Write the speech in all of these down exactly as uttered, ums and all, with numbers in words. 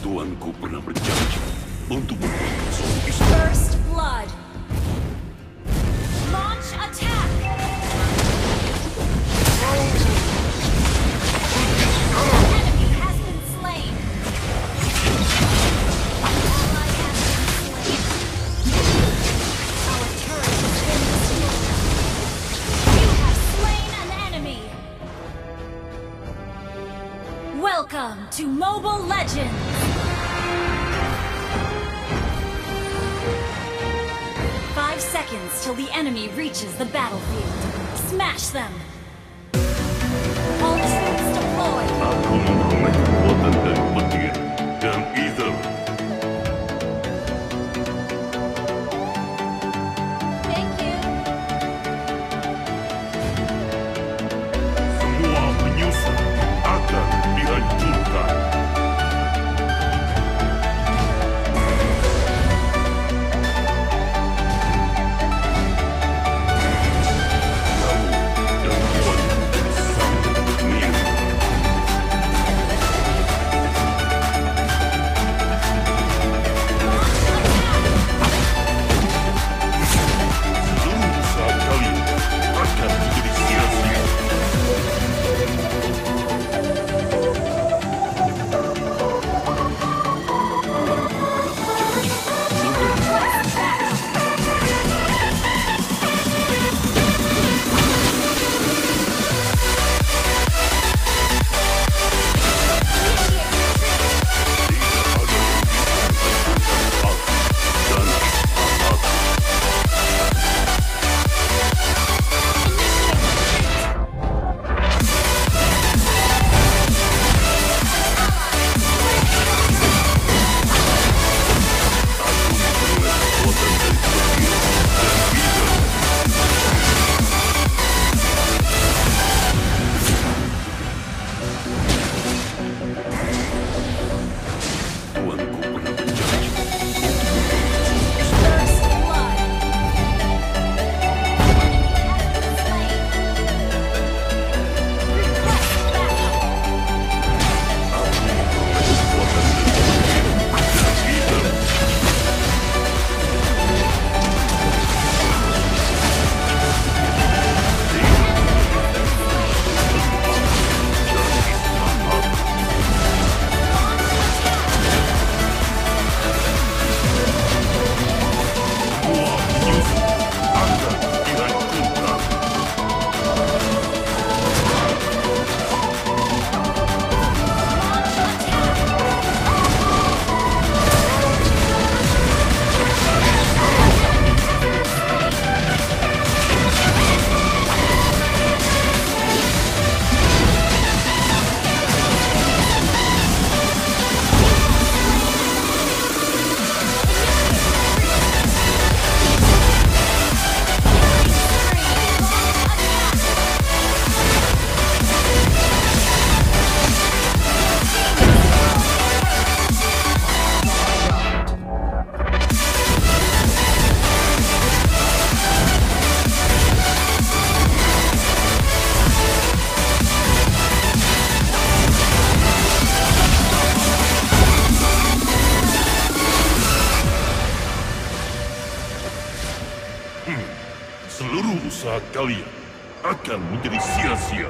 Tuanku pernah berjanji untuk membuat seorang istri. First blood. Launch attack. Enemy has been slain. Ally has been slain. Our turret has been destroyed. You have slain an enemy. Welcome to Mobile Legends. Five seconds till the enemy reaches the battlefield. Smash them! All troops deployed! Aku memperoleh kekuatan dari petir dan ether. Thank you! Semua penyusup akan dihancurkan. Seluruh usaha kalian akan menjadi sia-sia.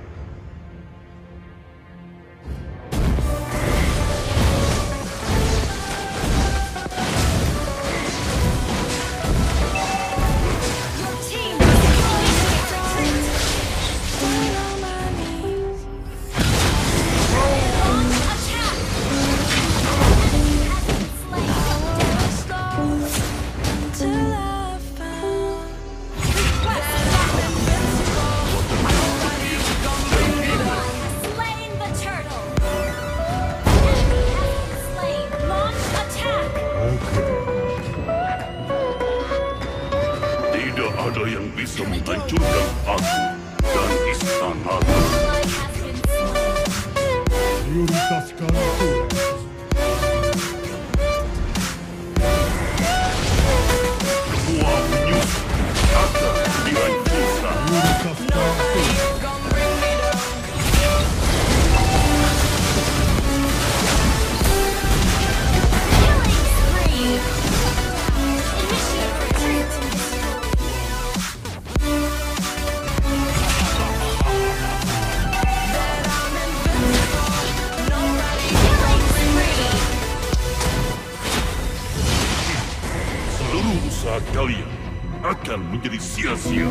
Your team destroyed their retreat. Launch attack. Enemy has been slain. Slain the turtle. Enemy has been slain. Launch attack. Tidak ada yang bisa menghancurkan aku dan istanaku. Ally has been slain. Prioritaskan tugas. Semua penyusup akan dihancurkan. Prioritaskan tugas. akan menjadi sia-sia.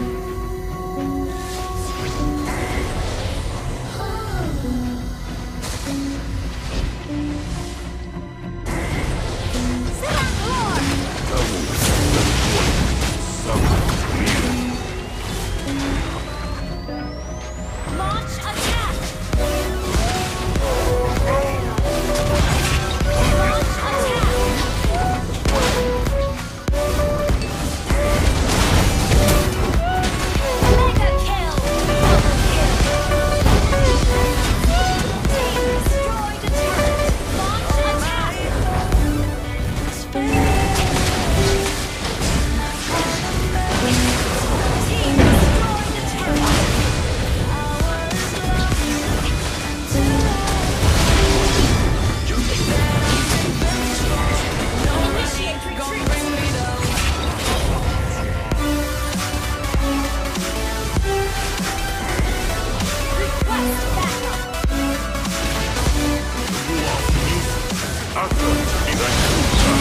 Serang, Lord! Kamu dan tuan sangat mirip. Launch attack! Launch attack! Mega kill! Double kill! Team destroyed a turret! Launch attack! Team destroyed a turret! Initiate retreat! Request backup! Akan dihancurkan.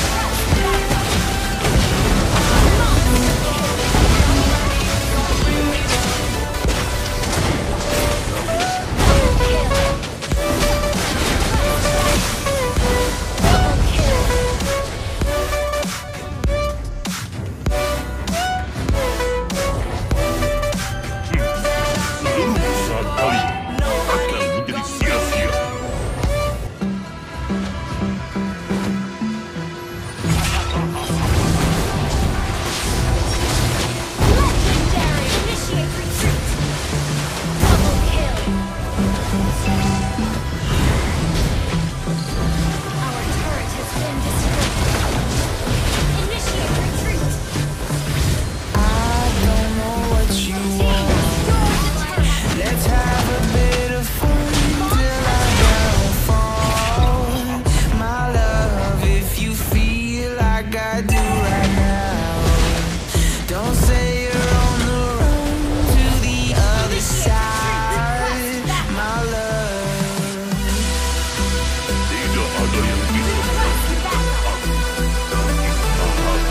Seluruh usaha kalian akan menjadi sia-sia. Legendary! Initiate retreat! Double kill! Our turret has been destroyed. Initiate retreat! I don't know what you Team destroyed the turret! Let's have a bit of fun till I downfall. My love, if you feel like I do right now, don't say you're on the run to the other side. My love, Tidak ada yang bisa menakutkan aku dan istana.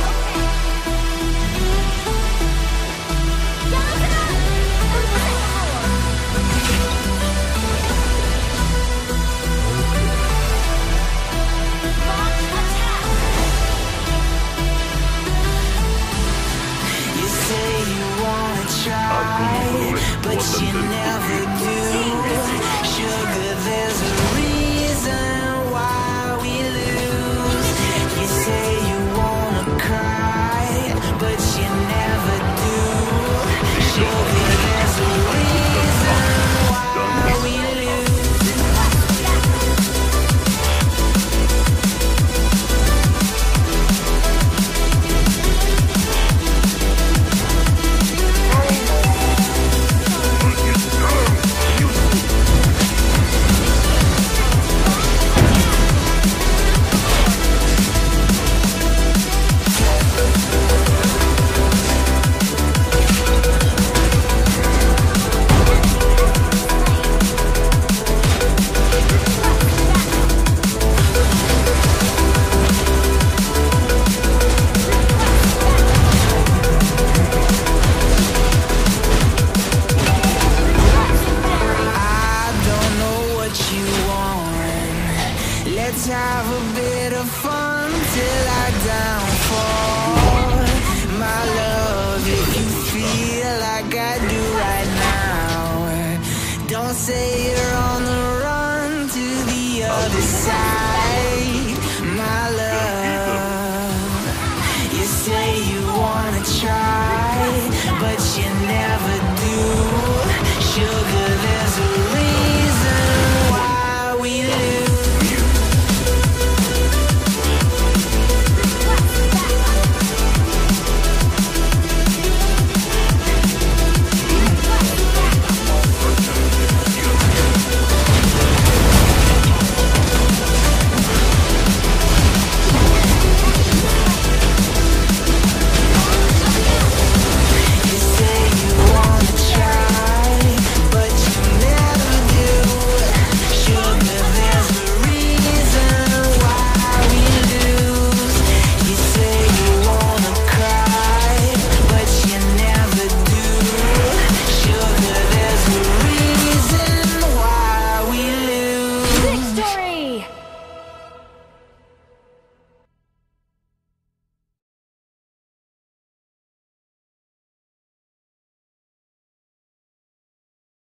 you say you wanna Aku try, memperoleh but kekuatan you dari never do. Sugar, there's a reason why we lose. You say you wanna cry, but you never do. Sugar, there's a reason why we lose. I don't know what you want. Let's have a bit of fun till I downfall. My love, if you feel like I do right now, don't say you're on the run to the other side. My love, you say you wanna try, but you